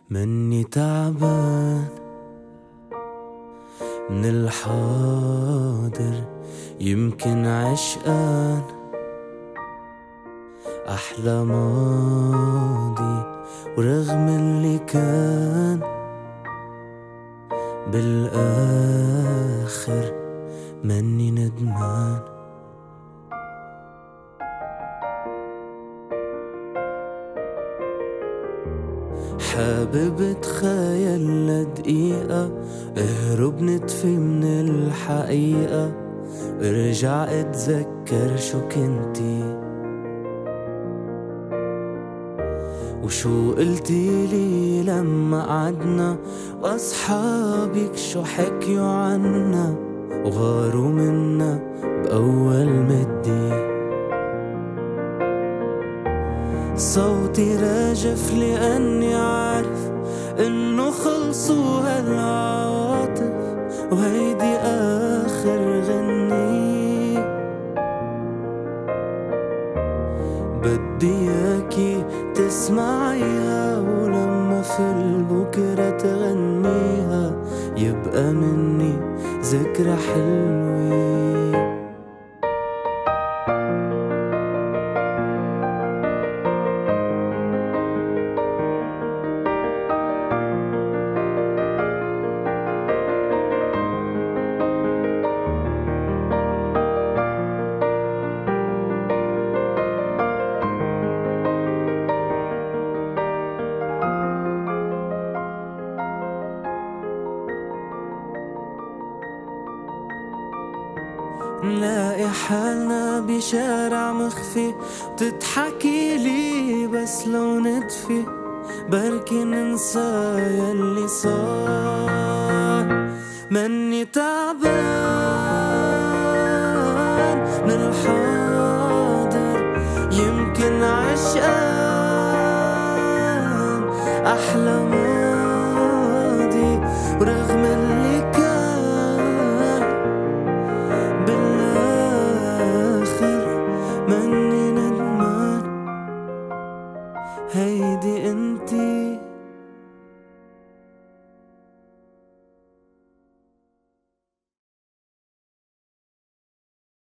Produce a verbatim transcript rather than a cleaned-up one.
مني تعبان من الحاضر، يمكن عشقان أحلى ماضي، ورغم اللي كان بالآخر مني ندمان. حابب اتخيل لدقيقة اهرب نطفي من الحقيقة، ارجع اتذكر شو كنتي وشو قلتيلي لما قعدنا، واصحابك شو حكيوا عنا وغاروا منا بأول مدي. صوتي راجف لأني عارف إنه خلصوا هالعواطف، وهيدي آخر غني. بدي إياكي تسمعيها، ولما في البكرة تغنيها يبقى مني ذكرى حلوة. نلاقي حالنا بشارع مخفي، تضحكي لي بس لو ندفي، بركي ننسى يلي صار. مني تعبان من الحاضر، يمكن عشقان أحلى ماضي، ورغم